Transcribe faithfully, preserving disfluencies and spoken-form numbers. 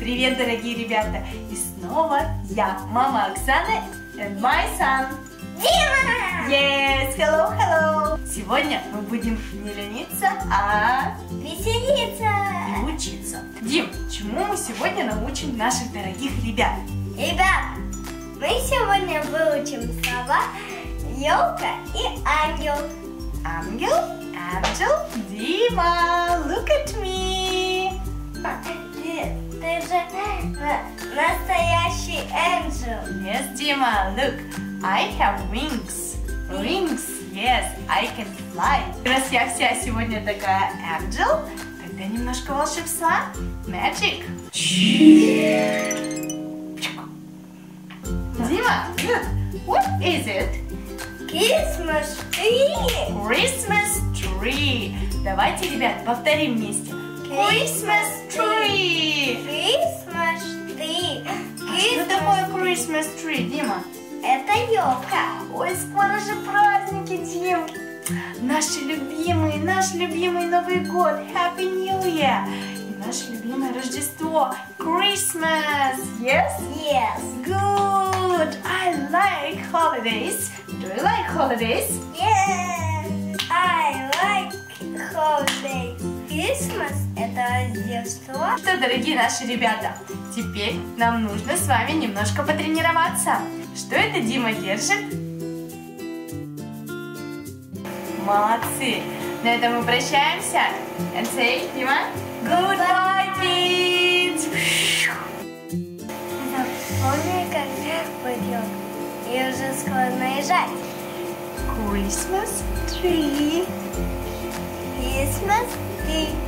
Привет, дорогие ребята! И снова я, мама Оксана, and my son Дима! Yes, hello, hello! Сегодня мы будем не лениться, а веселиться и учиться. Дим, чему мы сегодня научим наших дорогих ребят? Ребят, мы сегодня выучим слова елка и ангел. Ангел, angel, Дима, look at me! Ты, ты же на- настоящий ангел. Yes, Дима, look, I have wings. Wings, yes, I can fly. Раз я вся сегодня такая angel, тогда немножко волшебства. Magic. Дима, look, what is it? Christmas tree. Christmas tree. Давайте, ребят, повторим вместе. Christmas tree. Christmas tree. А что такое Christmas tree, Дима? Это елка. Ой, скоро же праздники, Дим. Наши любимые, наш любимый Новый год. Happy New Year. И наше любимое Рождество. Christmas. Yes? Yes. Good. I like holidays. Do you like holidays? Yes. I like holidays. Christmas – это Рождество. Что, дорогие наши ребята, теперь нам нужно с вами немножко потренироваться. Что это Дима держит? Молодцы! На этом мы прощаемся. And say, Дима, goodbye, kids! Помни, как пойдет. И уже скоро наезжать. Christmas tree. Christmas tree.